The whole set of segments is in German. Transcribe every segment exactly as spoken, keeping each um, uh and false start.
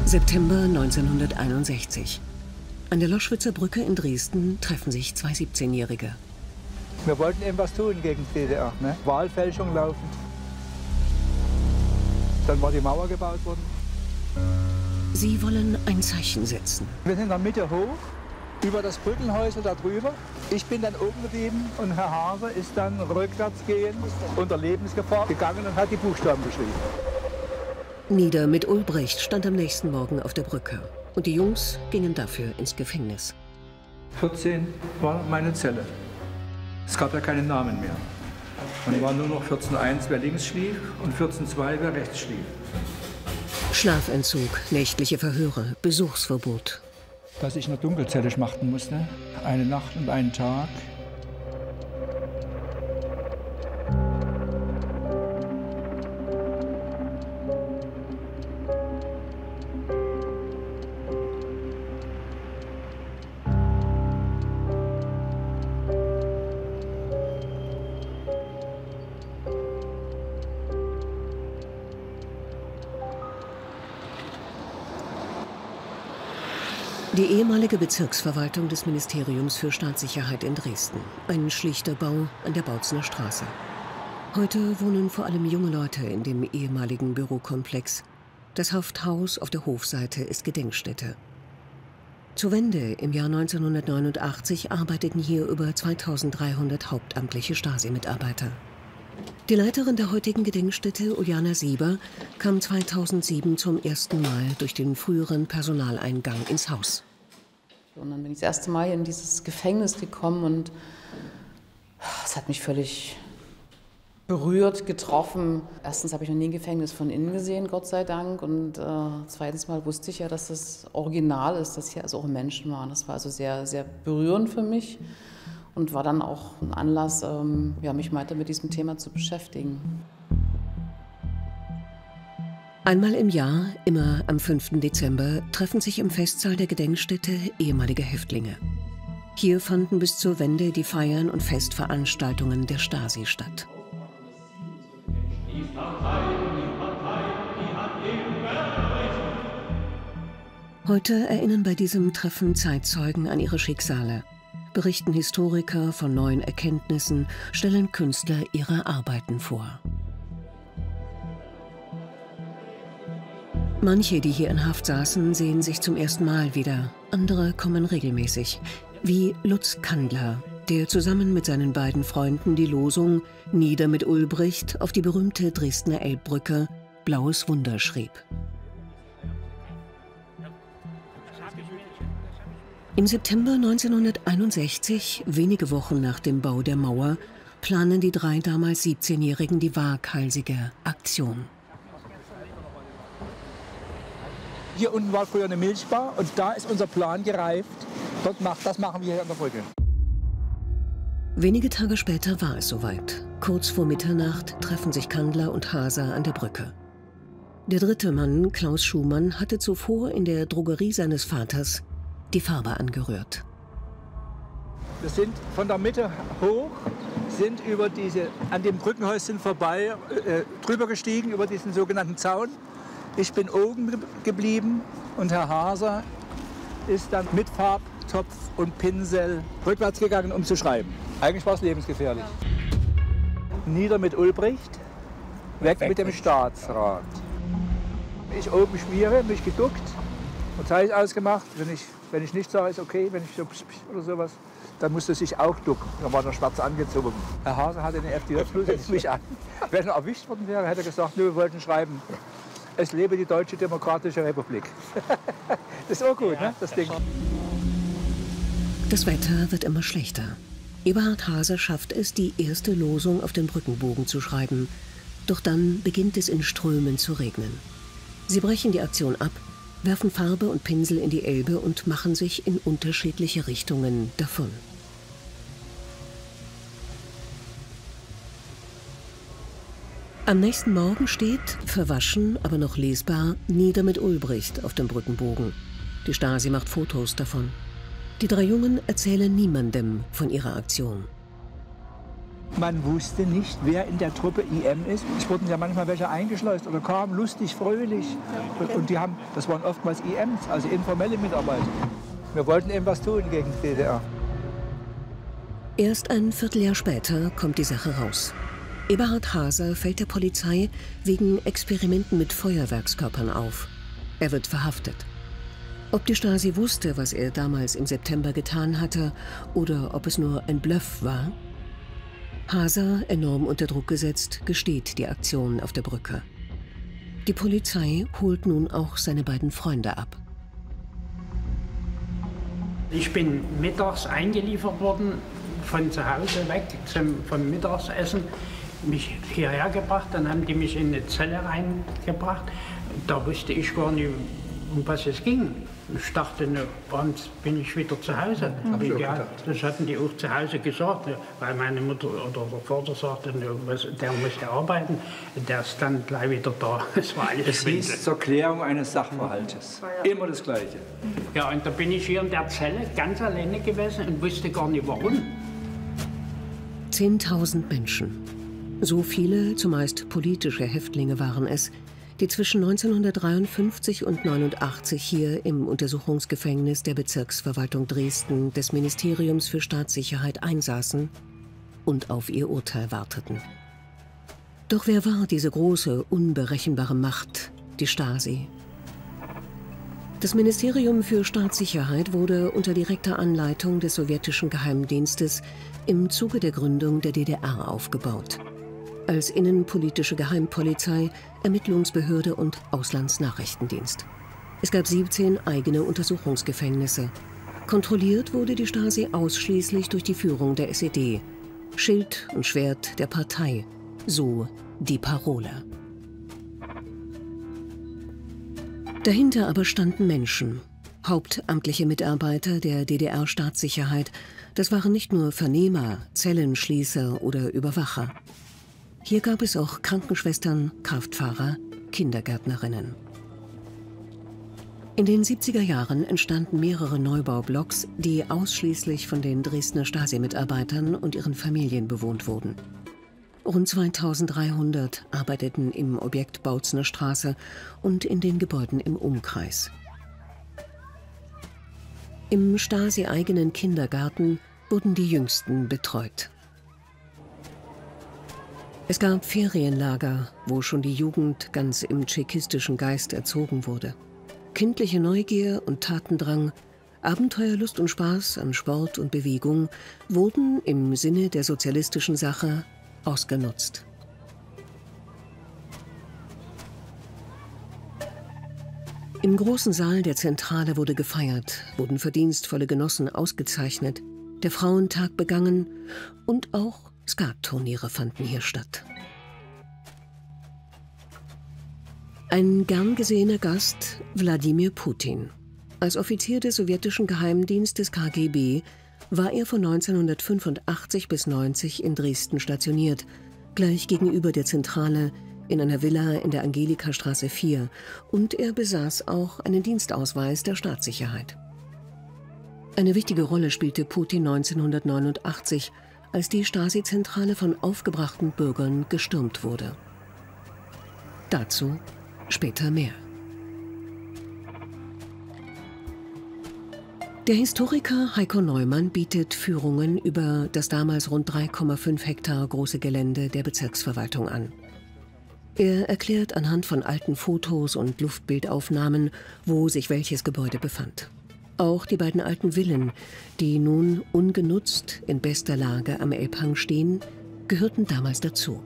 September neunzehnhunderteinundsechzig. An der Loschwitzer Brücke in Dresden treffen sich zwei siebzehnjährige. Wir wollten eben was tun gegen die D D R, ne? Wahlfälschung laufend. Dann war die Mauer gebaut worden. Sie wollen ein Zeichen setzen. Wir sind in der Mitte hoch, über das Brückenhäusel da drüber. Ich bin dann oben geblieben und Herr Haase ist dann rückwärts gehend unter Lebensgefahr gegangen und hat die Buchstaben geschrieben. Nieder mit Ulbricht stand am nächsten Morgen auf der Brücke. Und die Jungs gingen dafür ins Gefängnis. vierzehn war meine Zelle. Es gab ja keinen Namen mehr. Und war nur noch vierzehn eins, wer links schlief, und vierzehn zwei, wer rechts schlief. Schlafentzug, nächtliche Verhöre, Besuchsverbot. Dass ich eine Dunkelzelle schmachten musste, eine Nacht und einen Tag. Die ehemalige Bezirksverwaltung des Ministeriums für Staatssicherheit in Dresden. Ein schlichter Bau an der Bautzner Straße. Heute wohnen vor allem junge Leute in dem ehemaligen Bürokomplex. Das Hafthaus auf der Hofseite ist Gedenkstätte. Zur Wende im Jahr neunzehnhundertneunundachtzig arbeiteten hier über zweitausenddreihundert hauptamtliche Stasi-Mitarbeiter. Die Leiterin der heutigen Gedenkstätte, Uljana Sieber, kam zweitausendsieben zum ersten Mal durch den früheren Personaleingang ins Haus. Und dann bin ich das erste Mal in dieses Gefängnis gekommen und es hat mich völlig berührt, getroffen. Erstens habe ich noch nie ein Gefängnis von innen gesehen, Gott sei Dank. Und äh, zweitens mal wusste ich ja, dass das Original ist, dass hier also auch Menschen waren. Das war also sehr, sehr berührend für mich. Und war dann auch ein Anlass, ähm, ja, mich weiter mit diesem Thema zu beschäftigen. Einmal im Jahr, immer am fünften Dezember, treffen sich im Festsaal der Gedenkstätte ehemalige Häftlinge. Hier fanden bis zur Wende die Feiern und Festveranstaltungen der Stasi statt. Heute erinnern bei diesem Treffen Zeitzeugen an ihre Schicksale. Berichten Historiker von neuen Erkenntnissen, stellen Künstler ihre Arbeiten vor. Manche, die hier in Haft saßen, sehen sich zum ersten Mal wieder. Andere kommen regelmäßig, wie Lutz Kandler, der zusammen mit seinen beiden Freunden die Losung »Nieder mit Ulbricht« auf die berühmte Dresdner Elbbrücke »Blaues Wunder« schrieb. Im September neunzehnhunderteinundsechzig, wenige Wochen nach dem Bau der Mauer, planen die drei damals siebzehnjährigen die waghalsige Aktion. Hier unten war früher eine Milchbar und da ist unser Plan gereift. Dort macht, das machen wir hier an der Brücke. Wenige Tage später war es soweit. Kurz vor Mitternacht treffen sich Kandler und Haser an der Brücke. Der dritte Mann, Klaus Schumann, hatte zuvor in der Drogerie seines Vaters die Farbe angerührt. Wir sind von der Mitte hoch, sind über diese, an dem Brückenhäuschen vorbei, äh, drüber gestiegen, über diesen sogenannten Zaun. Ich bin oben geblieben und Herr Haser ist dann mit Farbtopf und Pinsel rückwärts gegangen, um zu schreiben. Eigentlich war es lebensgefährlich. Nieder mit Ulbricht, weg mit dem Staatsrat. Ich oben schmiere, mich geduckt und Zeichen ausgemacht. Wenn ich, wenn ich nichts sage, ist okay. Wenn ich so psch, psch oder sowas, dann musste sich auch ducken. Dann war der schwarz angezogen. Herr Haser hatte eine F D J-Bluse, jetzt mich an. Wenn er erwischt worden wäre, hätte er gesagt, wir wollten schreiben, es lebe die Deutsche Demokratische Republik. Das ist auch gut, ne, das Ding. Das Wetter wird immer schlechter. Eberhard Haser schafft es, die erste Losung auf den Brückenbogen zu schreiben. Doch dann beginnt es in Strömen zu regnen. Sie brechen die Aktion ab, werfen Farbe und Pinsel in die Elbe und machen sich in unterschiedliche Richtungen davon. Am nächsten Morgen steht, verwaschen, aber noch lesbar, Nieder mit Ulbricht auf dem Brückenbogen. Die Stasi macht Fotos davon. Die drei Jungen erzählen niemandem von ihrer Aktion. Man wusste nicht, wer in der Truppe I M ist. Es wurden ja manchmal welche eingeschleust oder kamen lustig, fröhlich. Und die haben, das waren oftmals I Ms, also informelle Mitarbeiter. Wir wollten eben was tun gegen die D D R. Erst ein Vierteljahr später kommt die Sache raus. Eberhard Haser fällt der Polizei wegen Experimenten mit Feuerwerkskörpern auf. Er wird verhaftet. Ob die Stasi wusste, was er damals im September getan hatte, oder ob es nur ein Bluff war? Haser, enorm unter Druck gesetzt, gesteht die Aktion auf der Brücke. Die Polizei holt nun auch seine beiden Freunde ab. Ich bin mittags eingeliefert worden, von zu Hause weg zum, vom Mittagsessen, mich hierher gebracht, dann haben die mich in eine Zelle reingebracht. Da wusste ich gar nicht, um was es ging. Ich dachte, ne, abends bin ich wieder zu Hause. Mhm. Aber ja, das hatten die auch zu Hause gesagt, ne, weil meine Mutter oder der Vater sagte, ne, was, der muss arbeiten, der ist dann gleich wieder da. Das war alles es hieß zur Klärung eines Sachverhaltes. Ja. Immer das Gleiche. Ja, und da bin ich hier in der Zelle ganz alleine gewesen und wusste gar nicht warum. Zehntausend Menschen. So viele, zumeist politische Häftlinge waren es, die zwischen neunzehnhundertdreiundfünfzig und neunundachtzig hier im Untersuchungsgefängnis der Bezirksverwaltung Dresden des Ministeriums für Staatssicherheit einsaßen und auf ihr Urteil warteten. Doch wer war diese große, unberechenbare Macht, die Stasi? Das Ministerium für Staatssicherheit wurde unter direkter Anleitung des sowjetischen Geheimdienstes im Zuge der Gründung der D D R aufgebaut. Als innenpolitische Geheimpolizei, Ermittlungsbehörde und Auslandsnachrichtendienst. Es gab siebzehn eigene Untersuchungsgefängnisse. Kontrolliert wurde die Stasi ausschließlich durch die Führung der S E D. Schild und Schwert der Partei, so die Parole. Dahinter aber standen Menschen, hauptamtliche Mitarbeiter der D D R-Staatssicherheit. Das waren nicht nur Vernehmer, Zellenschließer oder Überwacher. Hier gab es auch Krankenschwestern, Kraftfahrer, Kindergärtnerinnen. In den siebziger Jahren entstanden mehrere Neubaublocks, die ausschließlich von den Dresdner Stasi-Mitarbeitern und ihren Familien bewohnt wurden. Rund zweitausenddreihundert arbeiteten im Objekt Bautzner Straße und in den Gebäuden im Umkreis. Im Stasi-eigenen Kindergarten wurden die Jüngsten betreut. Es gab Ferienlager, wo schon die Jugend ganz im tschechistischen Geist erzogen wurde. Kindliche Neugier und Tatendrang, Abenteuerlust und Spaß an Sport und Bewegung wurden im Sinne der sozialistischen Sache ausgenutzt. Im großen Saal der Zentrale wurde gefeiert, wurden verdienstvolle Genossen ausgezeichnet, der Frauentag begangen und auch Skatturniere fanden hier statt. Ein gern gesehener Gast, Wladimir Putin. Als Offizier des sowjetischen Geheimdienstes K G B war er von neunzehnhundertfünfundachtzig bis neunzig in Dresden stationiert, gleich gegenüber der Zentrale in einer Villa in der Angelikastraße vier, und er besaß auch einen Dienstausweis der Staatssicherheit. Eine wichtige Rolle spielte Putin neunzehnhundertneunundachtzig, als die Stasi-Zentrale von aufgebrachten Bürgern gestürmt wurde. Dazu später mehr. Der Historiker Heiko Neumann bietet Führungen über das damals rund drei Komma fünf Hektar große Gelände der Bezirksverwaltung an. Er erklärt anhand von alten Fotos und Luftbildaufnahmen, wo sich welches Gebäude befand. Auch die beiden alten Villen, die nun ungenutzt in bester Lage am Elbhang stehen, gehörten damals dazu.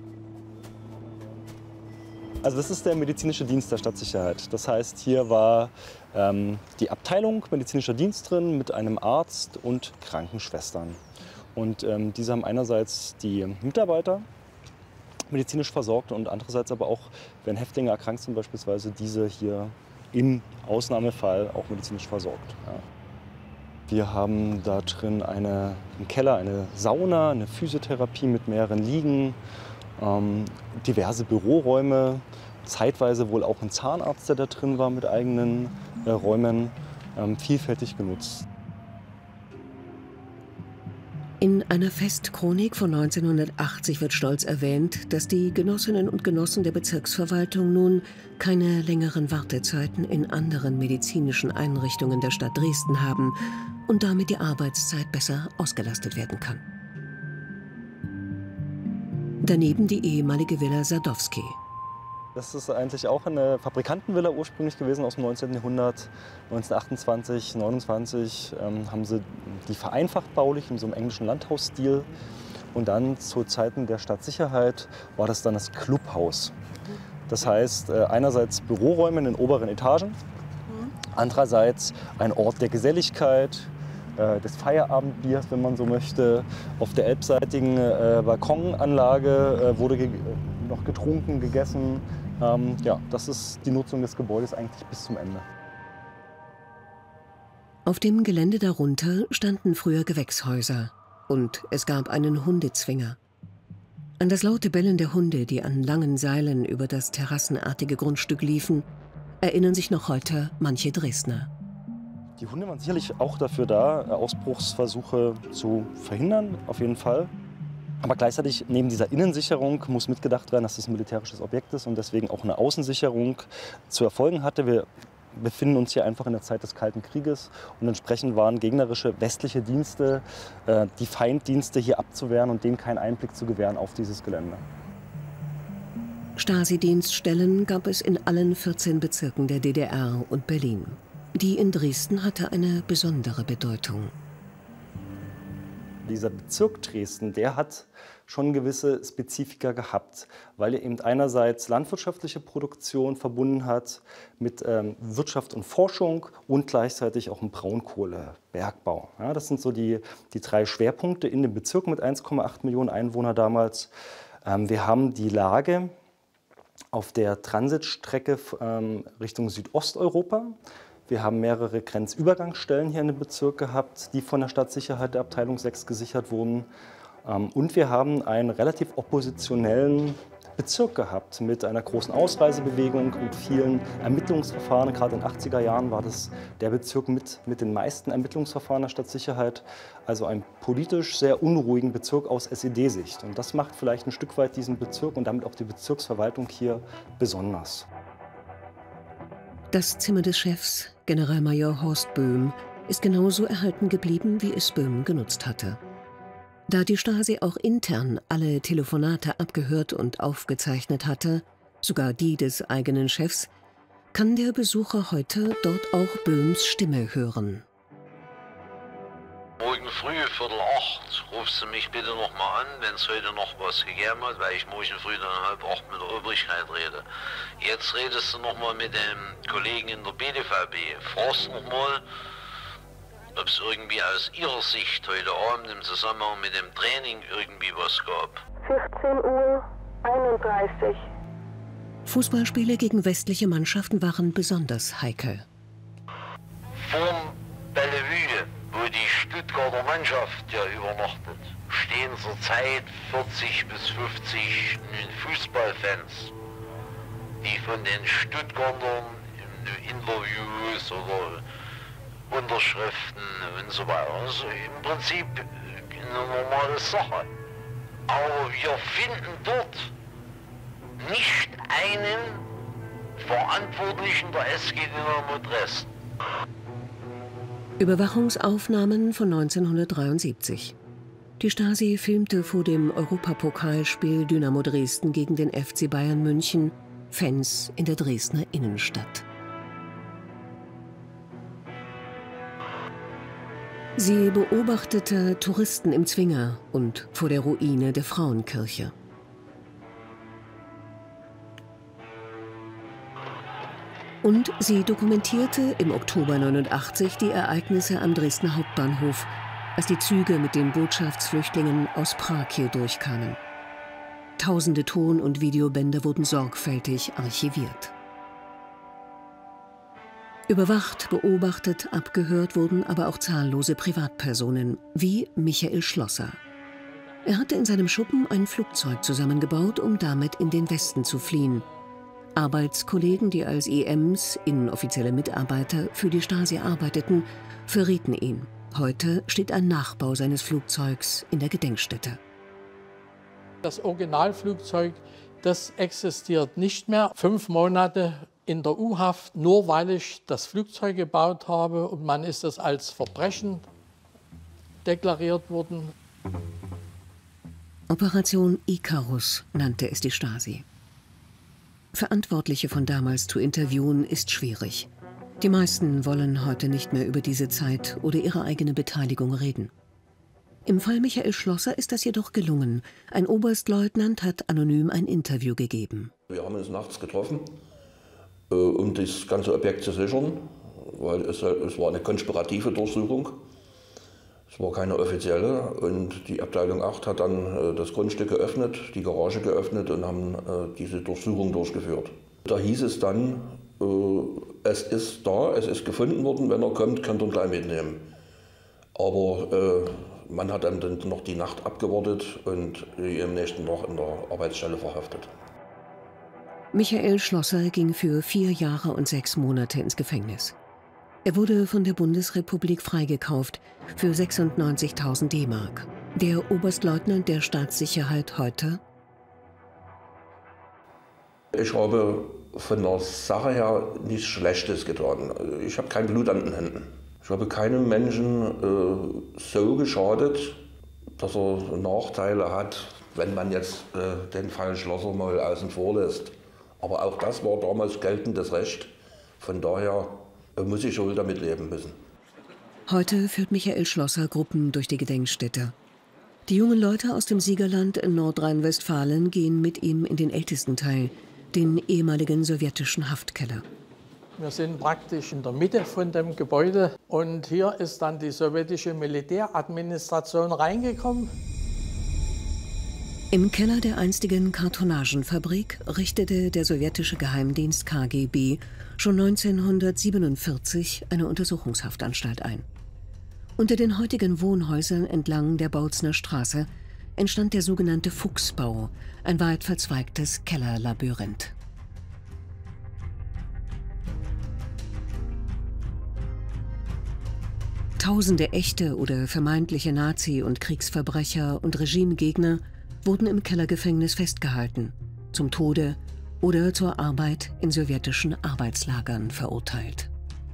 Also das ist der medizinische Dienst der Stadtsicherheit. Das heißt, hier war ähm, die Abteilung medizinischer Dienst drin mit einem Arzt und Krankenschwestern. Und ähm, diese haben einerseits die Mitarbeiter medizinisch versorgt und andererseits aber auch, wenn Häftlinge erkrankt sind beispielsweise, diese hier im Ausnahmefall auch medizinisch versorgt. Ja. Wir haben da drin eine, im Keller eine Sauna, eine Physiotherapie mit mehreren Liegen, ähm, diverse Büroräume, zeitweise wohl auch ein Zahnarzt, der da drin war mit eigenen äh, Räumen, ähm, vielfältig genutzt. In einer Festchronik von neunzehnhundertachtzig wird stolz erwähnt, dass die Genossinnen und Genossen der Bezirksverwaltung nun keine längeren Wartezeiten in anderen medizinischen Einrichtungen der Stadt Dresden haben und damit die Arbeitszeit besser ausgelastet werden kann. Daneben die ehemalige Villa Sadowski. Das ist eigentlich auch eine Fabrikantenvilla ursprünglich gewesen aus dem neunzehnten Jahrhundert. neunzehnhundertachtundzwanzig, neunundzwanzig ähm, haben sie die vereinfacht baulich in so einem englischen Landhausstil. Und dann zu Zeiten der Stadtsicherheit war das dann das Clubhaus. Das heißt, äh, einerseits Büroräume in den oberen Etagen, andererseits ein Ort der Geselligkeit, äh, des Feierabendbiers, wenn man so möchte. Auf der elbseitigen äh, Balkonanlage äh, wurde ge noch getrunken, gegessen. Ähm, ja, das ist die Nutzung des Gebäudes eigentlich bis zum Ende. Auf dem Gelände darunter standen früher Gewächshäuser und es gab einen Hundezwinger. An das laute Bellen der Hunde, die an langen Seilen über das terrassenartige Grundstück liefen, erinnern sich noch heute manche Dresdner. Die Hunde waren sicherlich auch dafür da, Ausbruchsversuche zu verhindern, auf jeden Fall. Aber gleichzeitig neben dieser Innensicherung muss mitgedacht werden, dass das ein militärisches Objekt ist und deswegen auch eine Außensicherung zu erfolgen hatte. Wir befinden uns hier einfach in der Zeit des Kalten Krieges und entsprechend waren gegnerische westliche Dienste, äh, die Feinddienste hier abzuwehren und denen keinen Einblick zu gewähren auf dieses Gelände. Stasi-Dienststellen gab es in allen vierzehn Bezirken der D D R und Berlin. Die in Dresden hatte eine besondere Bedeutung. Dieser Bezirk Dresden, der hat schon gewisse Spezifika gehabt, weil er eben einerseits landwirtschaftliche Produktion verbunden hat mit ähm, Wirtschaft und Forschung und gleichzeitig auch im Braunkohlebergbau. Ja, das sind so die, die drei Schwerpunkte in dem Bezirk mit eins Komma acht Millionen Einwohnern damals. Ähm, wir haben die Lage auf der Transitstrecke ähm, Richtung Südosteuropa. Wir haben mehrere Grenzübergangsstellen hier in dem Bezirk gehabt, die von der Stadtsicherheit der Abteilung sechs gesichert wurden. Und wir haben einen relativ oppositionellen Bezirk gehabt mit einer großen Ausreisebewegung, mit vielen Ermittlungsverfahren. Gerade in den achtziger Jahren war das der Bezirk mit, mit den meisten Ermittlungsverfahren der Stadtsicherheit. Also ein politisch sehr unruhigen Bezirk aus S E D-Sicht. Und das macht vielleicht ein Stück weit diesen Bezirk und damit auch die Bezirksverwaltung hier besonders. Das Zimmer des Chefs, Generalmajor Horst Böhm, ist genauso erhalten geblieben, wie es Böhm genutzt hatte. Da die Stasi auch intern alle Telefonate abgehört und aufgezeichnet hatte, sogar die des eigenen Chefs, kann der Besucher heute dort auch Böhms Stimme hören. Morgen früh, Viertel acht, rufst du mich bitte noch mal an, wenn es heute noch was gegeben hat, weil ich morgen früh dann halb acht mit der Obrigkeit rede. Jetzt redest du noch mal mit dem Kollegen in der B D V B. Fragst noch mal, ob es irgendwie aus ihrer Sicht heute Abend im Zusammenhang mit dem Training irgendwie was gab. vierzehn Uhr einunddreißig. Fußballspiele gegen westliche Mannschaften waren besonders heikel. Vorm Bellevue, wo die Stuttgarter Mannschaft ja übernachtet, stehen zurzeit vierzig bis fünfzig Fußballfans, die von den Stuttgartern in Interviews oder Unterschriften und so weiter. Also im Prinzip eine normale Sache. Aber wir finden dort nicht einen Verantwortlichen der S G Dynamo Dresden. Überwachungsaufnahmen von neunzehnhundertdreiundsiebzig. Die Stasi filmte vor dem Europapokalspiel Dynamo Dresden gegen den F C Bayern München Fans in der Dresdner Innenstadt. Sie beobachtete Touristen im Zwinger und vor der Ruine der Frauenkirche. Und sie dokumentierte im Oktober neunundachtzig die Ereignisse am Dresdner Hauptbahnhof, als die Züge mit den Botschaftsflüchtlingen aus Prag hier durchkamen. Tausende Ton- und Videobänder wurden sorgfältig archiviert. Überwacht, beobachtet, abgehört wurden aber auch zahllose Privatpersonen, wie Michael Schlosser. Er hatte in seinem Schuppen ein Flugzeug zusammengebaut, um damit in den Westen zu fliehen. Arbeitskollegen, die als E Ms, inoffizielle Mitarbeiter, für die Stasi arbeiteten, verrieten ihn. Heute steht ein Nachbau seines Flugzeugs in der Gedenkstätte. Das Originalflugzeug, das existiert nicht mehr. Fünf Monate in der U-Haft, nur weil ich das Flugzeug gebaut habe, und man ist es als Verbrechen deklariert worden. Operation Ikarus nannte es die Stasi. Verantwortliche von damals zu interviewen, ist schwierig. Die meisten wollen heute nicht mehr über diese Zeit oder ihre eigene Beteiligung reden. Im Fall Michael Schlosser ist das jedoch gelungen. Ein Oberstleutnant hat anonym ein Interview gegeben. Wir haben uns nachts getroffen, äh, um das ganze Objekt zu sichern, weil es, es war eine konspirative Durchsuchung. Es war keine offizielle, und die Abteilung acht hat dann äh, das Grundstück geöffnet, die Garage geöffnet und haben äh, diese Durchsuchung durchgeführt. Da hieß es dann, äh, es ist da, es ist gefunden worden, wenn er kommt, könnt ihr ihn gleich mitnehmen. Aber äh, man hat dann noch die Nacht abgewartet und ihn am nächsten Tag in der Arbeitsstelle verhaftet. Michael Schlosser ging für vier Jahre und sechs Monate ins Gefängnis. Er wurde von der Bundesrepublik freigekauft für sechsundneunzigtausend D-Mark. Der Oberstleutnant der Staatssicherheit heute? Ich habe von der Sache her nichts Schlechtes getan. Ich habe kein Blut an den Händen. Ich habe keinem Menschen äh, so geschadet, dass er Nachteile hat, wenn man jetzt äh, den Fall Schlosser mal außen vor lässt. Aber auch das war damals geltendes Recht. Von daher äh, muss ich wohl damit leben müssen. Heute führt Michael Schlosser Gruppen durch die Gedenkstätte. Die jungen Leute aus dem Siegerland in Nordrhein-Westfalen gehen mit ihm in den ältesten Teil, den ehemaligen sowjetischen Haftkeller. Wir sind praktisch in der Mitte von dem Gebäude, und hier ist dann die sowjetische Militäradministration reingekommen. Im Keller der einstigen Kartonagenfabrik richtete der sowjetische Geheimdienst K G B schon neunzehnhundertsiebenundvierzig eine Untersuchungshaftanstalt ein. Unter den heutigen Wohnhäusern entlang der Bautzner Straße entstand der sogenannte Fuchsbau, ein weit verzweigtes Kellerlabyrinth. Tausende echte oder vermeintliche Nazi- und Kriegsverbrecher und Regimegegner wurden im Kellergefängnis festgehalten, zum Tode oder zur Arbeit in sowjetischen Arbeitslagern verurteilt.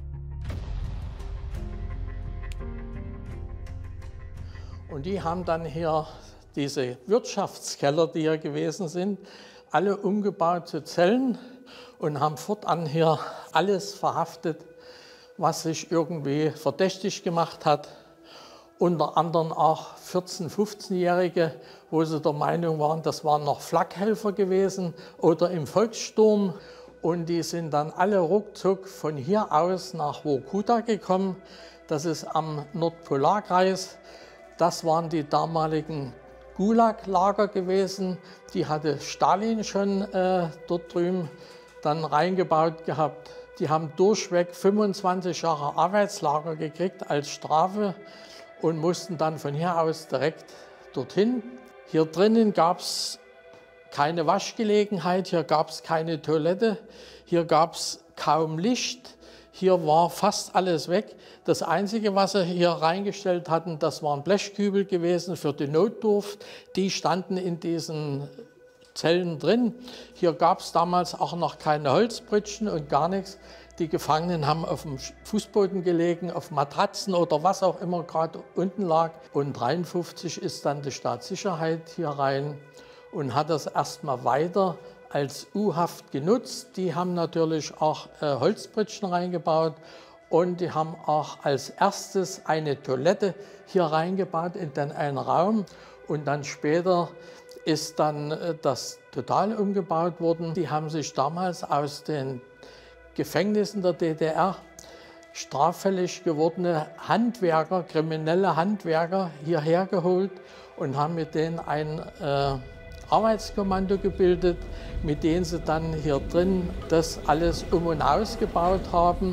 Und die haben dann hier diese Wirtschaftskeller, die hier gewesen sind, alle umgebaut zu Zellen und haben fortan hier alles verhaftet, was sich irgendwie verdächtig gemacht hat. Unter anderem auch vierzehn-, fünfzehnjährige, wo sie der Meinung waren, das waren noch Flakhelfer gewesen oder im Volkssturm. Und die sind dann alle ruckzuck von hier aus nach Vorkuta gekommen. Das ist am Nordpolarkreis. Das waren die damaligen Gulag-Lager gewesen. Die hatte Stalin schon äh, dort drüben dann reingebaut gehabt. Die haben durchweg fünfundzwanzig Jahre Arbeitslager gekriegt als Strafe und mussten dann von hier aus direkt dorthin. Hier drinnen gab es keine Waschgelegenheit, hier gab es keine Toilette, hier gab es kaum Licht. Hier war fast alles weg. Das Einzige, was sie hier reingestellt hatten, das waren Blechkübel gewesen für die Notdurft. Die standen in diesen Zellen drin. Hier gab es damals auch noch keine Holzpritschen und gar nichts. Die Gefangenen haben auf dem Fußboden gelegen, auf Matratzen oder was auch immer gerade unten lag. Und neunzehnhundertdreiundfünfzig ist dann die Staatssicherheit hier rein und hat das erstmal weiter als U-Haft genutzt. Die haben natürlich auch äh, Holzpritschen reingebaut und die haben auch als erstes eine Toilette hier reingebaut in den einen Raum. Und dann später ist dann äh, das total umgebaut worden. Die haben sich damals aus den Gefängnissen der D D R straffällig gewordene Handwerker, kriminelle Handwerker hierher geholt und haben mit denen ein äh, Arbeitskommando gebildet, mit denen sie dann hier drin das alles um und ausgebaut haben.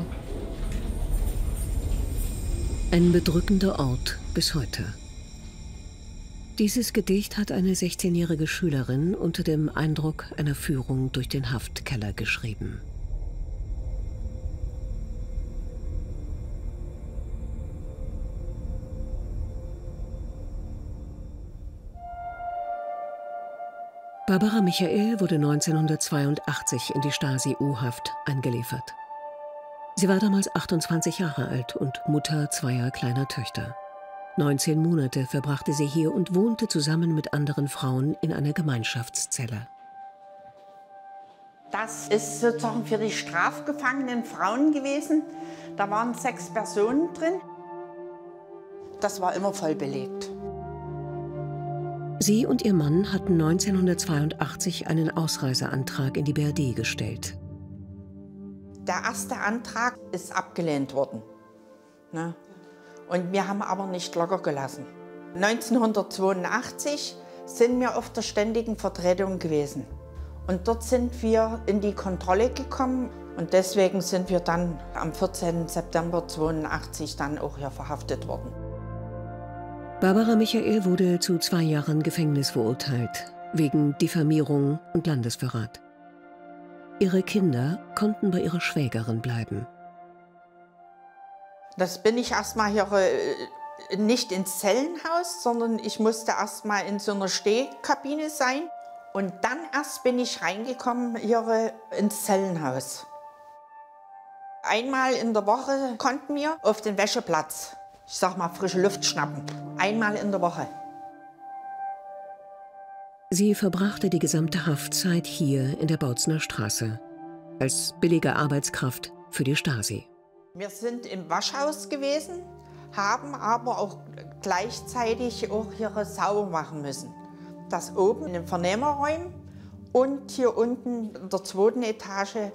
Ein bedrückender Ort bis heute. Dieses Gedicht hat eine sechzehnjährige Schülerin unter dem Eindruck einer Führung durch den Haftkeller geschrieben. Barbara Michael wurde neunzehnhundertzweiundachtzig in die Stasi-U-Haft eingeliefert. Sie war damals achtundzwanzig Jahre alt und Mutter zweier kleiner Töchter. neunzehn Monate verbrachte sie hier und wohnte zusammen mit anderen Frauen in einer Gemeinschaftszelle. Das ist sozusagen für die strafgefangenen Frauen gewesen. Da waren sechs Personen drin. Das war immer voll belegt. Sie und ihr Mann hatten neunzehnhundertzweiundachtzig einen Ausreiseantrag in die B R D gestellt. Der erste Antrag ist abgelehnt worden. Ne? Und wir haben aber nicht locker gelassen. neunzehnhundertzweiundachtzig sind wir auf der ständigen Vertretung gewesen. Und dort sind wir in die Kontrolle gekommen. Und deswegen sind wir dann am vierzehnten September zweiundachtzig dann auch hier verhaftet worden. Barbara Michael wurde zu zwei Jahren Gefängnis verurteilt, wegen Diffamierung und Landesverrat. Ihre Kinder konnten bei ihrer Schwägerin bleiben. Das bin ich erstmal hier äh, nicht ins Zellenhaus, sondern ich musste erstmal in so einer Stehkabine sein. Und dann erst bin ich reingekommen hier äh, ins Zellenhaus. Einmal in der Woche konnten wir auf den Wäscheplatz, ich sag mal, frische Luft schnappen. Einmal in der Woche. Sie verbrachte die gesamte Haftzeit hier in der Bautzner Straße, als billige Arbeitskraft für die Stasi. Wir sind im Waschhaus gewesen, haben aber auch gleichzeitig auch hier sauber machen müssen. Das oben in den Vernehmerräumen und hier unten in der zweiten Etage.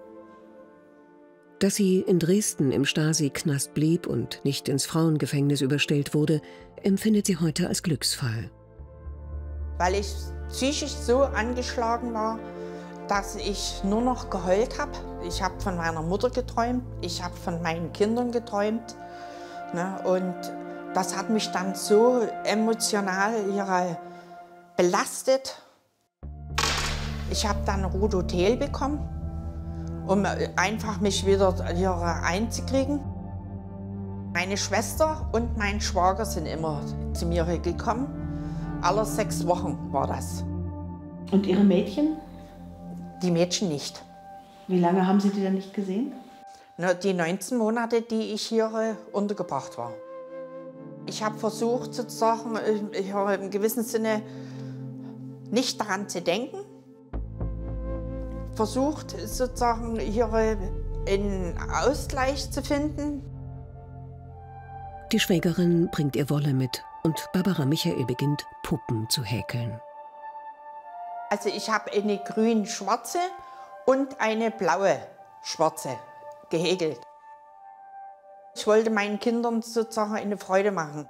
Dass sie in Dresden im Stasi-Knast blieb und nicht ins Frauengefängnis überstellt wurde, empfindet sie heute als Glücksfall. Weil ich psychisch so angeschlagen war, dass ich nur noch geheult habe. Ich habe von meiner Mutter geträumt, ich habe von meinen Kindern geträumt. Ne, und das hat mich dann so emotional ihre, belastet. Ich habe dann Rudotel bekommen, um einfach mich wieder hier einzukriegen. Meine Schwester und mein Schwager sind immer zu mir gekommen. Alle sechs Wochen war das. Und Ihre Mädchen? Die Mädchen nicht. Wie lange haben Sie die denn nicht gesehen? Na, die neunzehn Monate, die ich hier äh, untergebracht war. Ich habe versucht, sozusagen, ich habe im gewissen Sinne nicht daran zu denken. Versucht, sozusagen, hier äh, einen Ausgleich zu finden. Die Schwägerin bringt ihr Wolle mit und Barbara Michael beginnt, Puppen zu häkeln. Also ich habe eine grün-schwarze und eine blaue schwarze gehäkelt. Ich wollte meinen Kindern sozusagen eine Freude machen.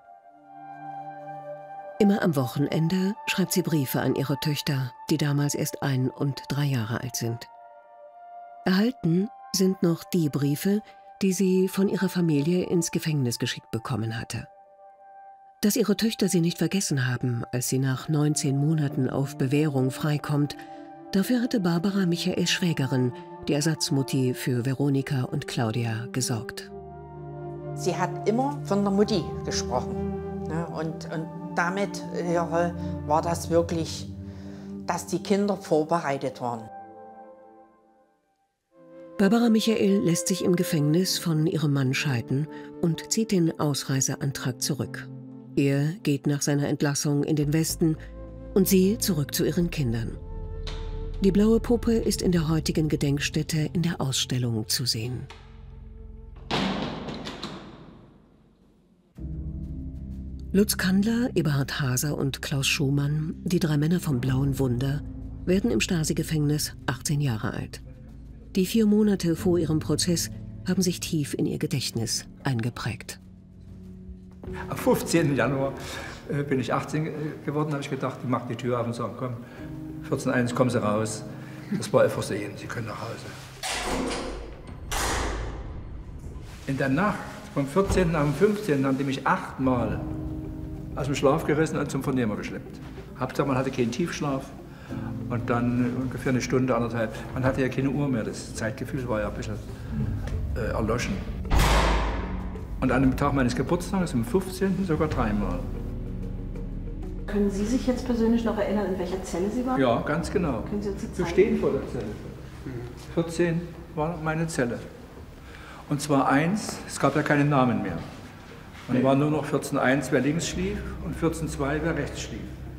Immer am Wochenende schreibt sie Briefe an ihre Töchter, die damals erst ein und drei Jahre alt sind. Erhalten sind noch die Briefe, die sie von ihrer Familie ins Gefängnis geschickt bekommen hatte. Dass ihre Töchter sie nicht vergessen haben, als sie nach neunzehn Monaten auf Bewährung freikommt, dafür hatte Barbara Michaels Schwägerin, die Ersatzmutti für Veronika und Claudia, gesorgt. Sie hat immer von der Mutti gesprochen. Ne? Und, und damit ja, war das wirklich, dass die Kinder vorbereitet waren. Barbara Michael lässt sich im Gefängnis von ihrem Mann scheiden und zieht den Ausreiseantrag zurück. Er geht nach seiner Entlassung in den Westen und sie zurück zu ihren Kindern. Die blaue Puppe ist in der heutigen Gedenkstätte in der Ausstellung zu sehen. Lutz Kandler, Eberhard Haser und Klaus Schumann, die drei Männer vom Blauen Wunder, werden im Stasi-Gefängnis achtzehn Jahre alt. Die vier Monate vor ihrem Prozess haben sich tief in ihr Gedächtnis eingeprägt. Am fünfzehnten Januar äh, bin ich achtzehn geworden, habe ich gedacht, ich mache die Tür auf und sage, komm, vierzehn Uhr eins, kommen Sie raus. Das war ein Versehen, Sie können nach Hause. In der Nacht vom vierzehnten auf den fünfzehnten haben die mich achtmal aus dem Schlaf gerissen und zum Vernehmer geschleppt. Hauptsache, man hatte keinen Tiefschlaf und dann ungefähr eine Stunde, anderthalb. Man hatte ja keine Uhr mehr, das Zeitgefühl war ja ein bisschen äh, erloschen. Und an dem Tag meines Geburtstages, am fünfzehnten sogar dreimal. können Sie sich jetzt persönlich noch erinnern, in welcher Zelle Sie waren? Ja, ganz genau. Können Sie uns die Wir zeigen? stehen vor der Zelle. vierzehn war meine Zelle. Und zwar eins, es gab ja keinen Namen mehr. Dann war nur noch vierzehn eins, wer links schlief, und vierzehn zwei, wer rechts schlief.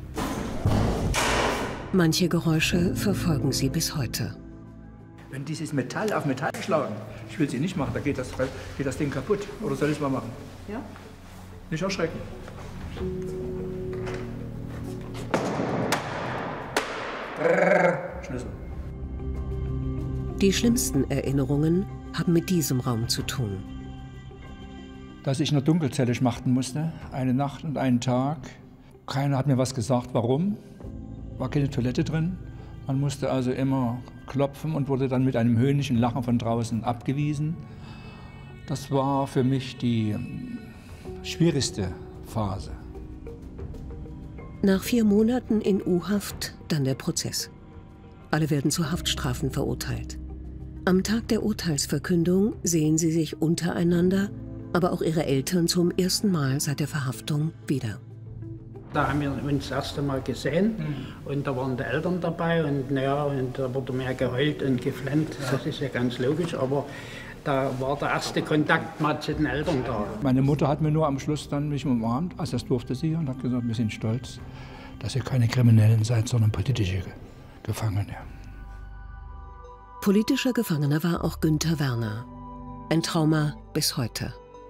Manche Geräusche verfolgen sie bis heute. Wenn dieses Metall auf Metall schlagen, ich will sie nicht machen, da geht das, geht das Ding kaputt. Oder soll ich es mal machen? Ja. Nicht erschrecken. Schlüssel. Die schlimmsten Erinnerungen haben mit diesem Raum zu tun. Dass ich in der Dunkelzelle schmachten musste, eine Nacht und einen Tag. Keiner hat mir was gesagt, warum. War keine Toilette drin. Man musste also immer klopfen und wurde dann mit einem höhnischen Lachen von draußen abgewiesen. Das war für mich die schwierigste Phase. Nach vier Monaten in U-Haft dann der Prozess. Alle werden zu Haftstrafen verurteilt. Am Tag der Urteilsverkündung sehen sie sich untereinander, aber auch ihre Eltern zum ersten Mal seit der Verhaftung wieder. Da haben wir uns das erste Mal gesehen mhm. und da waren die Eltern dabei und, ja, und da wurde mehr geheult und geflennt. Ja. Das ist ja ganz logisch, aber da war der erste Kontakt mal zu den Eltern da. Meine Mutter hat mir nur am Schluss dann mich umarmt, also das durfte sie, und hat gesagt, wir sind stolz, dass ihr keine Kriminellen seid, sondern politische Gefangene. Politischer Gefangener war auch Günther Werner. Ein Trauma bis heute.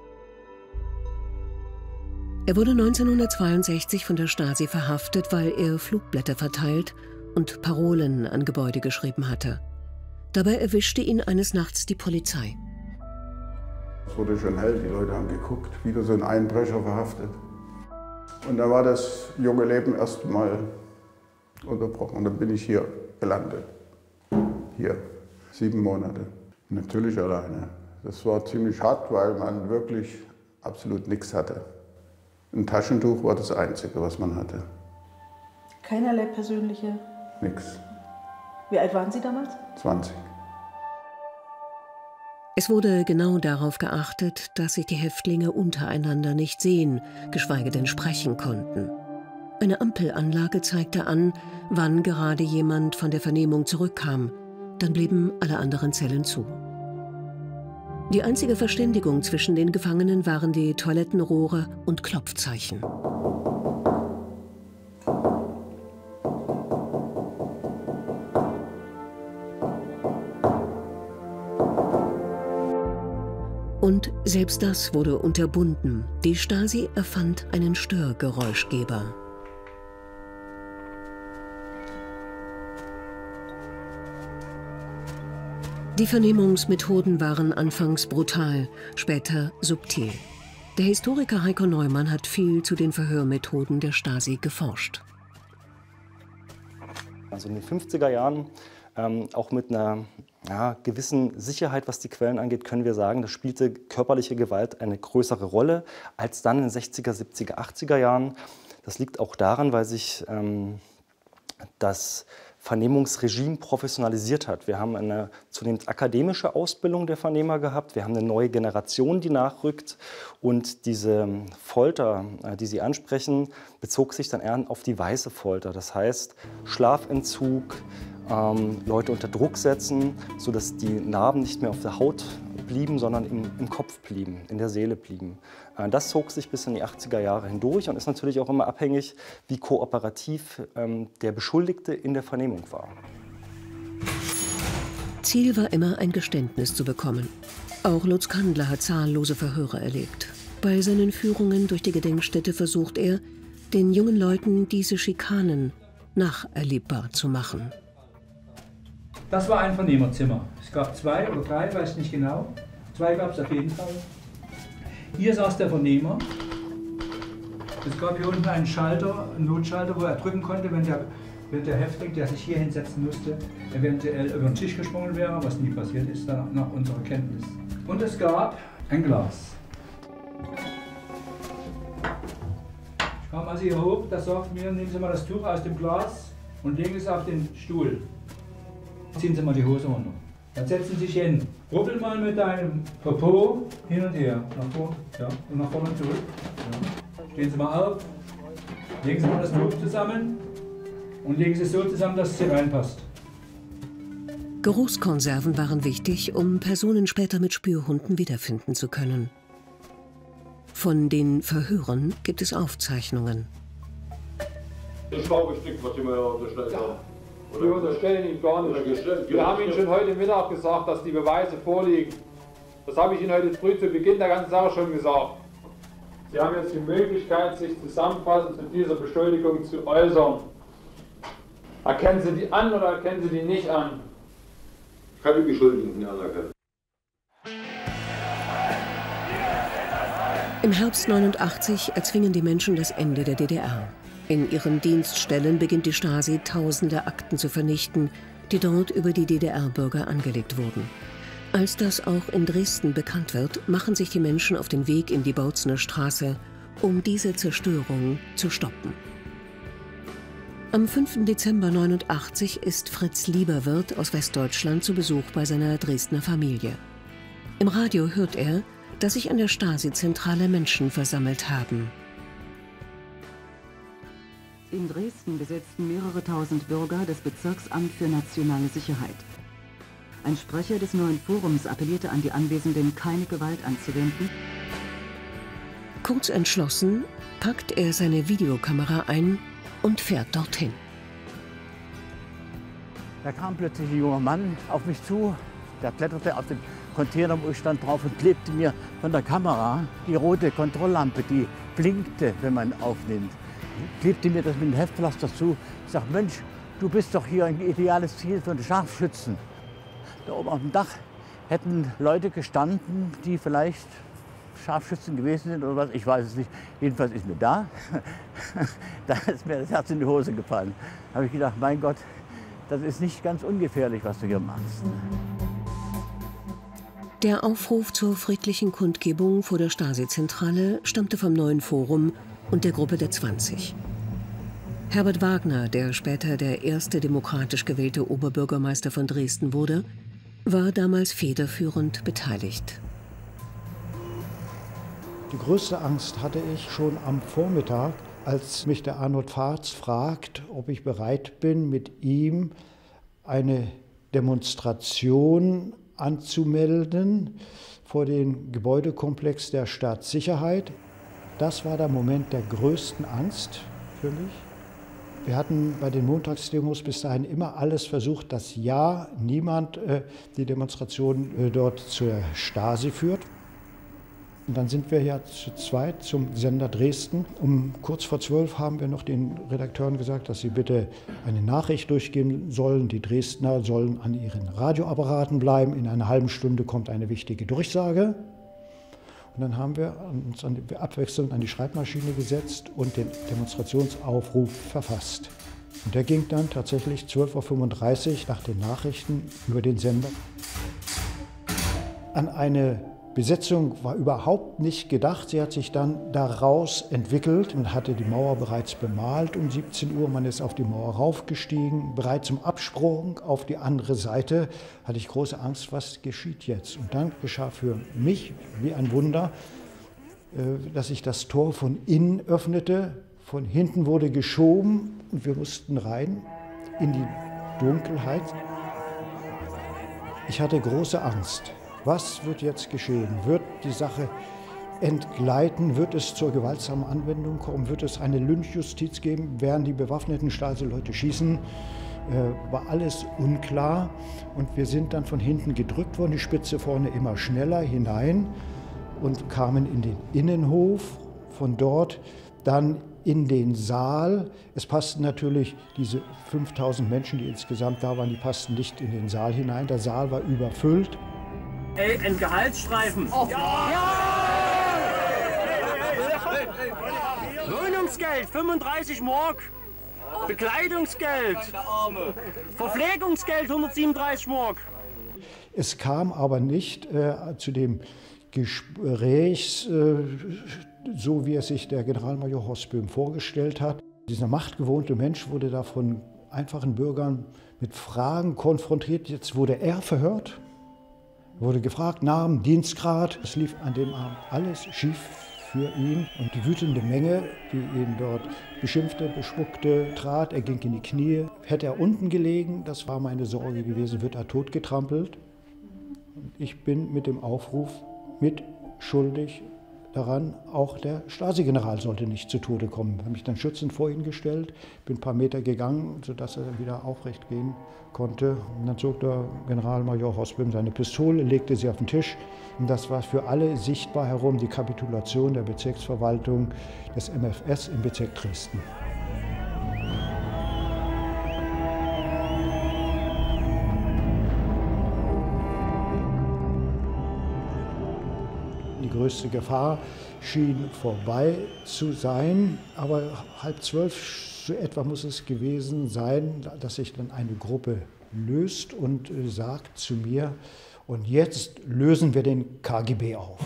Er wurde neunzehnhundertzweiundsechzig von der Stasi verhaftet, weil er Flugblätter verteilt und Parolen an Gebäude geschrieben hatte. Dabei erwischte ihn eines Nachts die Polizei. Es wurde schon hell, die Leute haben geguckt, wieder so ein Einbrecher verhaftet. Und da war das junge Leben erst mal unterbrochen. Und dann bin ich hier gelandet. Hier, sieben Monate. Natürlich alleine. Das war ziemlich hart, weil man wirklich absolut nichts hatte. Ein Taschentuch war das Einzige, was man hatte. Keinerlei persönliche? Nix. Wie alt waren Sie damals? zwanzig. Es wurde genau darauf geachtet, dass sich die Häftlinge untereinander nicht sehen, geschweige denn sprechen konnten. Eine Ampelanlage zeigte an, wann gerade jemand von der Vernehmung zurückkam. Dann blieben alle anderen Zellen zu. Die einzige Verständigung zwischen den Gefangenen waren die Toilettenrohre und Klopfzeichen. Und selbst das wurde unterbunden. Die Stasi erfand einen Störgeräuschgeber. Die Vernehmungsmethoden waren anfangs brutal, später subtil. Der Historiker Heiko Neumann hat viel zu den Verhörmethoden der Stasi geforscht. Also in den fünfziger Jahren, ähm, auch mit einer ja, gewissen Sicherheit, was die Quellen angeht, können wir sagen, da spielte körperliche Gewalt eine größere Rolle als dann in den sechziger, siebziger, achtziger Jahren. Das liegt auch daran, weil sich ähm, das Vernehmungsregime professionalisiert hat. Wir haben eine zunehmend akademische Ausbildung der Vernehmer gehabt. Wir haben eine neue Generation, die nachrückt. Und diese Folter, die Sie ansprechen, bezog sich dann eher auf die weiße Folter. Das heißt Schlafentzug, ähm, Leute unter Druck setzen, sodass die Narben nicht mehr auf der Haut blieben, sondern im, im Kopf blieben, in der Seele blieben. Äh, das zog sich bis in die achtziger Jahre hindurch und ist natürlich auch immer abhängig, wie kooperativ ähm, der Beschuldigte in der Vernehmung war. Ziel war immer, ein Geständnis zu bekommen. Auch Lutz Kandler hat zahllose Verhöre erlebt. Bei seinen Führungen durch die Gedenkstätte versucht er, den jungen Leuten diese Schikanen nacherlebbar zu machen. Das war ein Vernehmerzimmer. Es gab zwei oder drei, weiß nicht genau. Zwei gab es auf jeden Fall. Hier saß der Vernehmer. Es gab hier unten einen Schalter, einen Notschalter, wo er drücken konnte, wenn der, wenn der Häftling, der sich hier hinsetzen musste, eventuell über den Tisch gesprungen wäre, was nie passiert ist, nach unserer Kenntnis. Und es gab ein Glas. Ich kam also hier hoch, da sagt mir, nehmen Sie mal das Tuch aus dem Glas und legen es auf den Stuhl. Ziehen Sie mal die Hose runter. Dann setzen Sie sich hin. Rubbel mal mit deinem Popo hin und her. Nach vorne, ja, und nach vorne zurück. Ja. Stehen Sie mal auf. Legen Sie mal das Tuch zusammen und legen Sie es so zusammen, dass es hier reinpasst. Geruchskonserven waren wichtig, um Personen später mit Spürhunden wiederfinden zu können. Von den Verhören gibt es Aufzeichnungen. Das Schraubestück, was Sie mir unterstellt haben. Wir unterstellen ihm gar nicht. Wir haben Ihnen schon heute Mittag gesagt, dass die Beweise vorliegen. Das habe ich Ihnen heute früh zu Beginn der ganzen Sache schon gesagt. Sie haben jetzt die Möglichkeit, sich zusammenfassend zu dieser Beschuldigung zu äußern. Erkennen Sie die an oder erkennen Sie die nicht an? Ich kann die Beschuldigten anerkennen. Im Herbst neunundachtzig erzwingen die Menschen das Ende der D D R. In ihren Dienststellen beginnt die Stasi, tausende Akten zu vernichten, die dort über die D D R-Bürger angelegt wurden. Als das auch in Dresden bekannt wird, machen sich die Menschen auf den Weg in die Bautzener Straße, um diese Zerstörung zu stoppen. Am fünften Dezember neunundachtzig ist Fritz Lieberwirth aus Westdeutschland zu Besuch bei seiner Dresdner Familie. Im Radio hört er, dass sich an der Stasi-Zentrale Menschen versammelt haben. In Dresden besetzten mehrere tausend Bürger das Bezirksamt für nationale Sicherheit. Ein Sprecher des neuen Forums appellierte an die Anwesenden, keine Gewalt anzuwenden. Kurz entschlossen packt er seine Videokamera ein und fährt dorthin. Da kam plötzlich ein junger Mann auf mich zu, der kletterte auf den Container, wo ich stand, drauf und klebte mir von der Kamera die rote Kontrolllampe, die blinkte, wenn man aufnimmt. Klebte mir das mit dem Heftpflaster zu. Ich sage, Mensch, du bist doch hier ein ideales Ziel für einen Scharfschützen. Da oben auf dem Dach hätten Leute gestanden, die vielleicht Scharfschützen gewesen sind oder was, ich weiß es nicht. Jedenfalls ist mir da, da ist mir das Herz in die Hose gefallen. Da habe ich gedacht, mein Gott, das ist nicht ganz ungefährlich, was du hier machst. Der Aufruf zur friedlichen Kundgebung vor der Stasi-Zentrale stammte vom Neuen Forum und der Gruppe der zwanzig. Herbert Wagner, der später der erste demokratisch gewählte Oberbürgermeister von Dresden wurde, war damals federführend beteiligt. Die größte Angst hatte ich schon am Vormittag, als mich der Arnold Fahrz fragt, ob ich bereit bin, mit ihm eine Demonstration anzumelden vor dem Gebäudekomplex der Staatssicherheit. Das war der Moment der größten Angst für mich. Wir hatten bei den Montagsdemos bis dahin immer alles versucht, dass ja niemand äh, die Demonstration äh, dort zur Stasi führt. Und dann sind wir ja zu zweit zum Sender Dresden. Um kurz vor zwölf haben wir noch den Redakteuren gesagt, dass sie bitte eine Nachricht durchgeben sollen. Die Dresdner sollen an ihren Radioapparaten bleiben. In einer halben Stunde kommt eine wichtige Durchsage. Und dann haben wir uns an die, abwechselnd an die Schreibmaschine gesetzt und den Demonstrationsaufruf verfasst. Und der ging dann tatsächlich zwölf Uhr fünfunddreißig nach den Nachrichten über den Sender. An eine Besetzung war überhaupt nicht gedacht. Sie hat sich dann daraus entwickelt. Man hatte die Mauer bereits bemalt um siebzehn Uhr. Man ist auf die Mauer raufgestiegen. Bereit zum Absprung auf die andere Seite hatte ich große Angst, was geschieht jetzt? Und dann geschah für mich wie ein Wunder, dass sich das Tor von innen öffnete. Von hinten wurde geschoben und wir mussten rein in die Dunkelheit. Ich hatte große Angst. Was wird jetzt geschehen? Wird die Sache entgleiten? Wird es zur gewaltsamen Anwendung kommen? Wird es eine Lynchjustiz geben? Werden die bewaffneten Stasi-Leute schießen? Äh, war alles unklar. Und wir sind dann von hinten gedrückt worden, die Spitze vorne immer schneller hinein und kamen in den Innenhof. Von dort dann in den Saal. Es passten natürlich diese fünftausend Menschen, die insgesamt da waren, die passten nicht in den Saal hinein. Der Saal war überfüllt. Ey, ein Gehaltsstreifen. Oh. Ja! Ja! Wohnungsgeld fünfunddreißig Mark. Bekleidungsgeld. Verpflegungsgeld hundertsiebenunddreißig Mark. Es kam aber nicht äh, zu dem Gespräch, äh, so wie es sich der Generalmajor Horst Böhm vorgestellt hat. Dieser machtgewohnte Mensch wurde da von einfachen Bürgern mit Fragen konfrontiert. Jetzt wurde er verhört. Er wurde gefragt, Namen, Dienstgrad. Es lief an dem Abend alles schief für ihn. Und die wütende Menge, die ihn dort beschimpfte, bespuckte, trat, er ging in die Knie. Hätte er unten gelegen, das war meine Sorge gewesen, wird er totgetrampelt. Und ich bin mit dem Aufruf mit schuldig daran, auch der Stasi-General sollte nicht zu Tode kommen. Ich habe mich dann schützend vor ihn gestellt, bin ein paar Meter gegangen, sodass er wieder aufrecht gehen konnte. Und dann zog der Generalmajor Hosbem seine Pistole, legte sie auf den Tisch. Und das war für alle sichtbar herum die Kapitulation der Bezirksverwaltung des M F S im Bezirk Dresden. Die größte Gefahr schien vorbei zu sein, aber halb zwölf so etwa muss es gewesen sein, dass sich dann eine Gruppe löst und sagt zu mir, und jetzt lösen wir den K G B auf.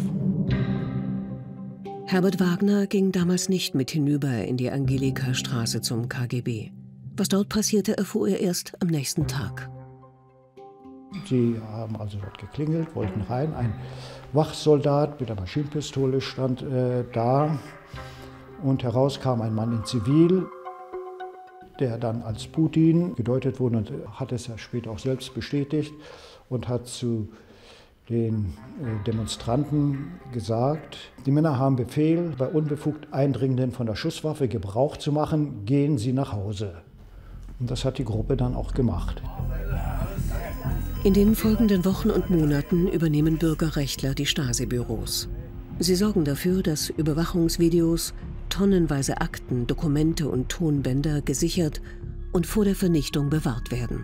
Herbert Wagner ging damals nicht mit hinüber in die Angelika-Straße zum K G B. Was dort passierte, erfuhr er erst am nächsten Tag. Sie haben also dort geklingelt, wollten rein. Ein Wachsoldat mit einer Maschinenpistole stand äh, da und heraus kam ein Mann in Zivil, der dann als Putin gedeutet wurde und hat es ja später auch selbst bestätigt und hat zu den äh, Demonstranten gesagt, die Männer haben Befehl, bei unbefugt Eindringenden von der Schusswaffe Gebrauch zu machen, gehen Sie nach Hause. Und das hat die Gruppe dann auch gemacht. In den folgenden Wochen und Monaten übernehmen Bürgerrechtler die Stasi-Büros. Sie sorgen dafür, dass Überwachungsvideos, tonnenweise Akten, Dokumente und Tonbänder gesichert und vor der Vernichtung bewahrt werden.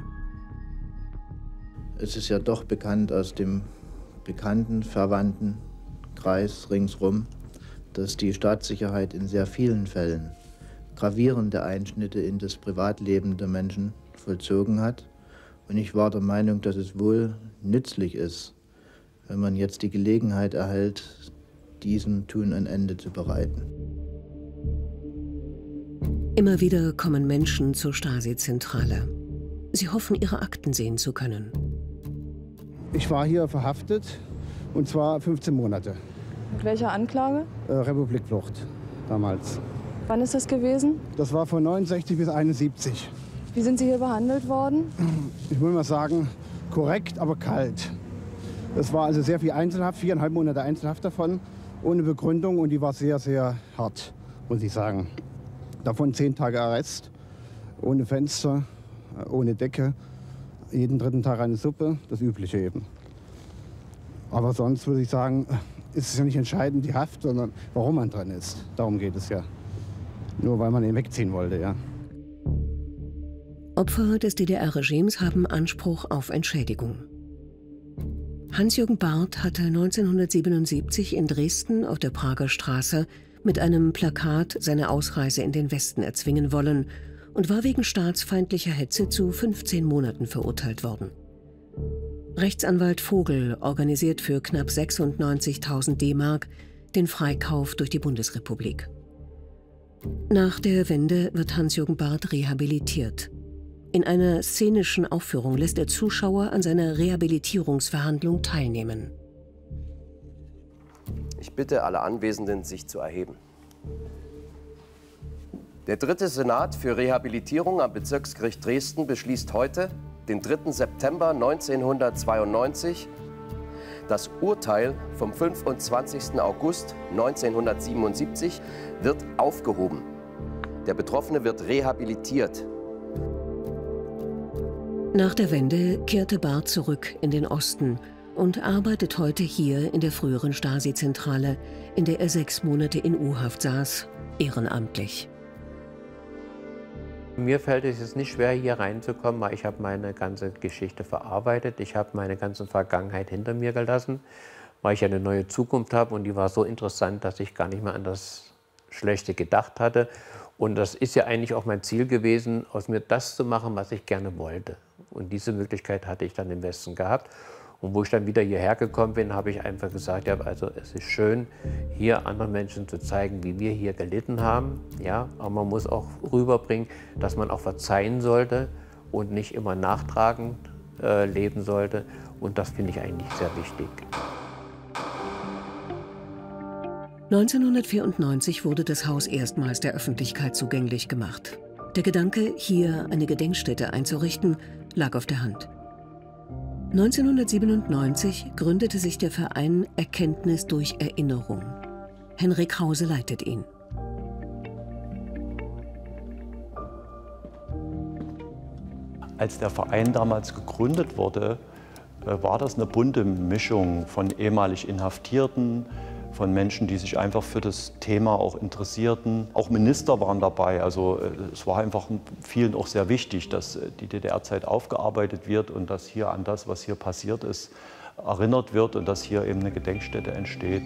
Es ist ja doch bekannt aus dem bekannten, verwandten Kreis ringsrum, dass die Staatssicherheit in sehr vielen Fällen gravierende Einschnitte in das Privatleben der Menschen vollzogen hat. Und ich war der Meinung, dass es wohl nützlich ist, wenn man jetzt die Gelegenheit erhält, diesem Tun ein Ende zu bereiten. Immer wieder kommen Menschen zur Stasi-Zentrale. Sie hoffen, ihre Akten sehen zu können. Ich war hier verhaftet, und zwar fünfzehn Monate. Mit welcher Anklage? Äh, Republikflucht damals. Wann ist das gewesen? Das war von neunundsechzig bis einundsiebzig. Wie sind Sie hier behandelt worden? Ich muss mal sagen, korrekt, aber kalt. Es war also sehr viel Einzelhaft, viereinhalb Monate Einzelhaft davon, ohne Begründung, und die war sehr, sehr hart, muss ich sagen. Davon zehn Tage Arrest, ohne Fenster, ohne Decke, jeden dritten Tag eine Suppe, das Übliche eben. Aber sonst würde ich sagen, ist es ja nicht entscheidend die Haft, sondern warum man drin ist. Darum geht es ja. Nur weil man ihn wegziehen wollte, ja. Opfer des D D R-Regimes haben Anspruch auf Entschädigung. Hans-Jürgen Barth hatte neunzehnhundertsiebenundsiebzig in Dresden auf der Prager Straße mit einem Plakat seine Ausreise in den Westen erzwingen wollen und war wegen staatsfeindlicher Hetze zu fünfzehn Monaten verurteilt worden. Rechtsanwalt Vogel organisiert für knapp sechsundneunzigtausend D-Mark den Freikauf durch die Bundesrepublik. Nach der Wende wird Hans-Jürgen Barth rehabilitiert. In einer szenischen Aufführung lässt er Zuschauer an seiner Rehabilitierungsverhandlung teilnehmen. Ich bitte alle Anwesenden, sich zu erheben. Der dritte Senat für Rehabilitierung am Bezirksgericht Dresden beschließt heute, den dritten September neunzehnhundertzweiundneunzig, das Urteil vom fünfundzwanzigsten August neunzehnhundertsiebenundsiebzig wird aufgehoben. Der Betroffene wird rehabilitiert. Nach der Wende kehrte Barth zurück in den Osten und arbeitet heute hier in der früheren Stasi-Zentrale, in der er sechs Monate in U-Haft saß, ehrenamtlich. Mir fällt es jetzt nicht schwer, hier reinzukommen, weil ich habe meine ganze Geschichte verarbeitet. Ich habe meine ganze Vergangenheit hinter mir gelassen, weil ich eine neue Zukunft habe, und die war so interessant, dass ich gar nicht mehr an das Schlechte gedacht hatte. Und das ist ja eigentlich auch mein Ziel gewesen, aus mir das zu machen, was ich gerne wollte. Und diese Möglichkeit hatte ich dann im Westen gehabt. Und wo ich dann wieder hierher gekommen bin, habe ich einfach gesagt, ja, also es ist schön, hier anderen Menschen zu zeigen, wie wir hier gelitten haben. Ja, aber man muss auch rüberbringen, dass man auch verzeihen sollte und nicht immer nachtragend äh, leben sollte. Und das finde ich eigentlich sehr wichtig. neunzehnhundertvierundneunzig wurde das Haus erstmals der Öffentlichkeit zugänglich gemacht. Der Gedanke, hier eine Gedenkstätte einzurichten, lag auf der Hand. neunzehnhundertsiebenundneunzig gründete sich der Verein Erkenntnis durch Erinnerung. Henrik Krause leitet ihn. Als der Verein damals gegründet wurde, war das eine bunte Mischung von ehemalig Inhaftierten, von Menschen, die sich einfach für das Thema auch interessierten. Auch Minister waren dabei. Also es war einfach vielen auch sehr wichtig, dass die D D R-Zeit aufgearbeitet wird und dass hier an das, was hier passiert ist, erinnert wird und dass hier eben eine Gedenkstätte entsteht.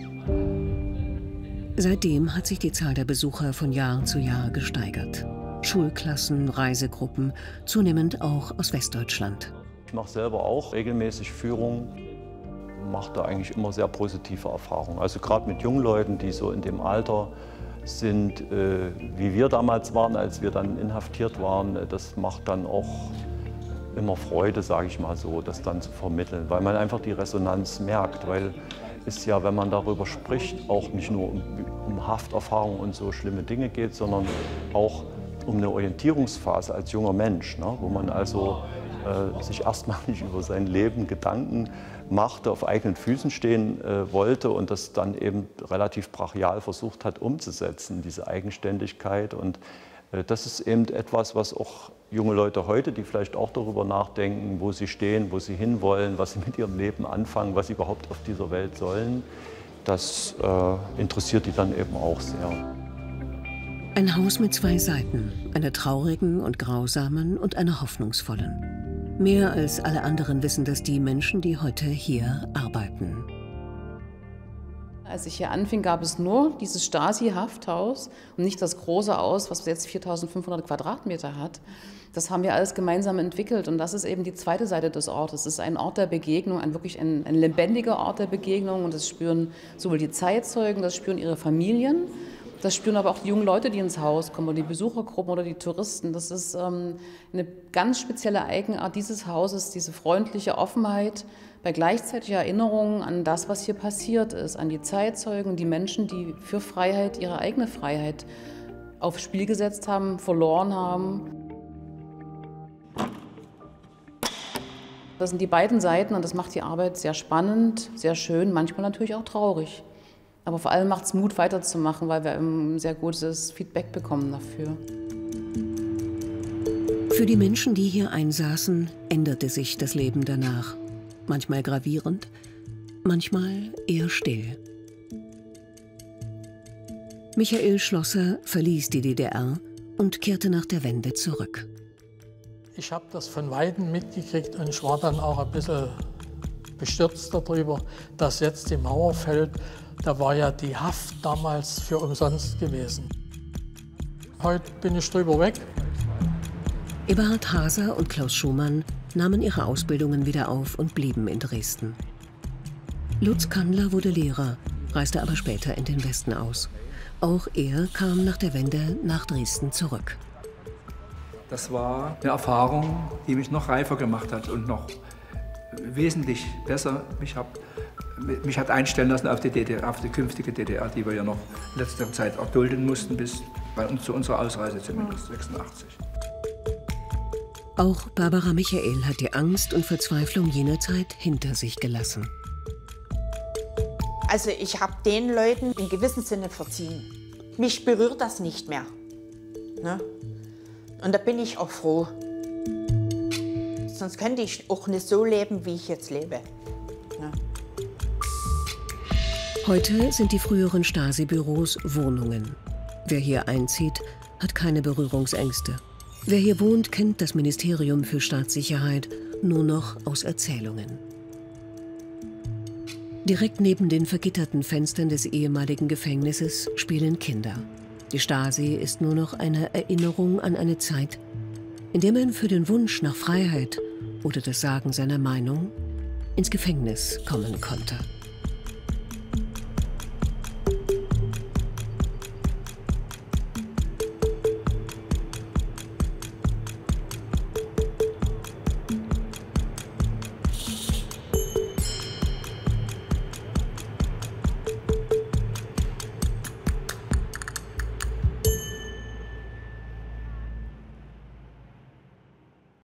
Seitdem hat sich die Zahl der Besucher von Jahr zu Jahr gesteigert. Schulklassen, Reisegruppen, zunehmend auch aus Westdeutschland. Ich mache selber auch regelmäßig Führungen, mache da eigentlich immer sehr positive Erfahrungen. Also gerade mit jungen Leuten, die so in dem Alter sind, äh, wie wir damals waren, als wir dann inhaftiert waren, das macht dann auch immer Freude, sage ich mal so, das dann zu vermitteln, weil man einfach die Resonanz merkt, weil es ja, wenn man darüber spricht, auch nicht nur um, um Hafterfahrung und so schlimme Dinge geht, sondern auch um eine Orientierungsphase als junger Mensch, ne, wo man also äh, sich erstmal nicht über sein Leben Gedanken machte, auf eigenen Füßen stehen äh, wollte und das dann eben relativ brachial versucht hat umzusetzen, diese Eigenständigkeit. Und äh, das ist eben etwas, was auch junge Leute heute, die vielleicht auch darüber nachdenken, wo sie stehen, wo sie hinwollen, was sie mit ihrem Leben anfangen, was sie überhaupt auf dieser Welt sollen, das äh, interessiert die dann eben auch sehr. Ein Haus mit zwei Seiten, einer traurigen und grausamen und einer hoffnungsvollen. Mehr als alle anderen wissen das die Menschen, die heute hier arbeiten. Als ich hier anfing, gab es nur dieses Stasi-Hafthaus und nicht das große Haus, was jetzt viertausendfünfhundert Quadratmeter hat. Das haben wir alles gemeinsam entwickelt und das ist eben die zweite Seite des Ortes. Es ist ein Ort der Begegnung, ein wirklich ein, ein lebendiger Ort der Begegnung und das spüren sowohl die Zeitzeugen, das spüren ihre Familien. Das spüren aber auch die jungen Leute, die ins Haus kommen, oder die Besuchergruppen oder die Touristen. Das ist ähm, eine ganz spezielle Eigenart dieses Hauses, diese freundliche Offenheit bei gleichzeitiger Erinnerung an das, was hier passiert ist, an die Zeitzeugen, die Menschen, die für Freiheit, ihre eigene Freiheit aufs Spiel gesetzt haben, verloren haben. Das sind die beiden Seiten und das macht die Arbeit sehr spannend, sehr schön, manchmal natürlich auch traurig. Aber vor allem macht es Mut, weiterzumachen, weil wir ein sehr gutes Feedback bekommen dafür. Für die Menschen, die hier einsaßen, änderte sich das Leben danach. Manchmal gravierend, manchmal eher still. Michael Schlosser verließ die D D R und kehrte nach der Wende zurück. Ich habe das von Weitem mitgekriegt und ich war dann auch ein bisschen bestürzt darüber, dass jetzt die Mauer fällt. Da war ja die Haft damals für umsonst gewesen. Heute bin ich drüber weg. Eberhard Haser und Klaus Schumann nahmen ihre Ausbildungen wieder auf und blieben in Dresden. Lutz Kandler wurde Lehrer, reiste aber später in den Westen aus. Auch er kam nach der Wende nach Dresden zurück. Das war eine Erfahrung, die mich noch reifer gemacht hat und noch wesentlich besser mich, hab, mich hat einstellen lassen auf die, D D R, auf die künftige D D R, die wir ja noch in letzter Zeit auch dulden mussten, bis bei uns, zu unserer Ausreise zumindest, sechsundachtzig. Auch Barbara Michael hat die Angst und Verzweiflung jener Zeit hinter sich gelassen. Also ich habe den Leuten in gewissem Sinne verziehen. Mich berührt das nicht mehr. Ne? Und da bin ich auch froh. Sonst könnte ich auch nicht so leben, wie ich jetzt lebe. Ne? Heute sind die früheren Stasi-Büros Wohnungen. Wer hier einzieht, hat keine Berührungsängste. Wer hier wohnt, kennt das Ministerium für Staatssicherheit nur noch aus Erzählungen. Direkt neben den vergitterten Fenstern des ehemaligen Gefängnisses spielen Kinder. Die Stasi ist nur noch eine Erinnerung an eine Zeit, in der man für den Wunsch nach Freiheit oder das Sagen seiner Meinung ins Gefängnis kommen konnte.